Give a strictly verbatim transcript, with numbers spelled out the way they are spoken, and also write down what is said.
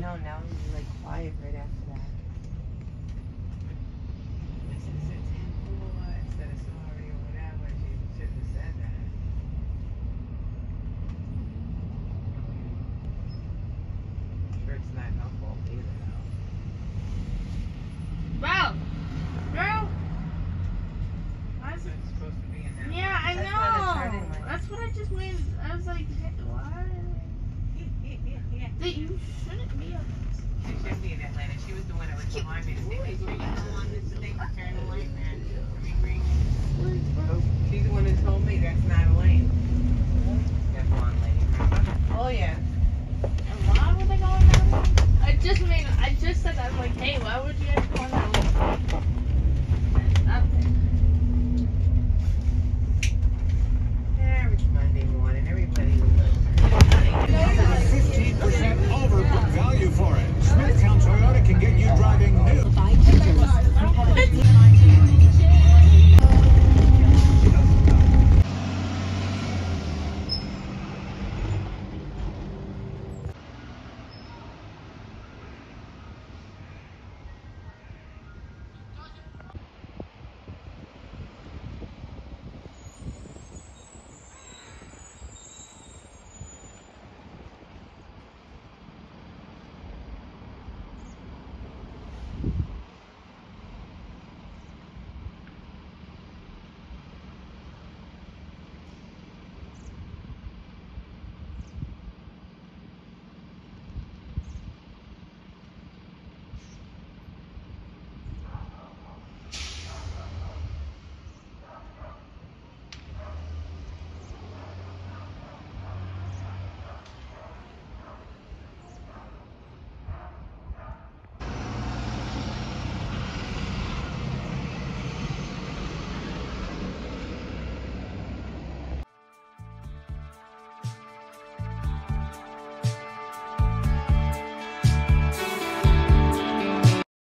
know, now he's like quiet right after that. This is a ten four instead of sorry or whatever. She shouldn't have said that. I'm sure it's not her fault either, though. Bro! Bro! Why is So it? it's supposed to be in that. Yeah, I That's not a turning know. lane. That's what I just made. I was like, hey, why? That you shouldn't be on this. She shouldn't be in that lane. And she was the one that was behind me to say, make sure you come on this thing to turn the lane, man. I mean, green. She's the one that told me that's not a lane.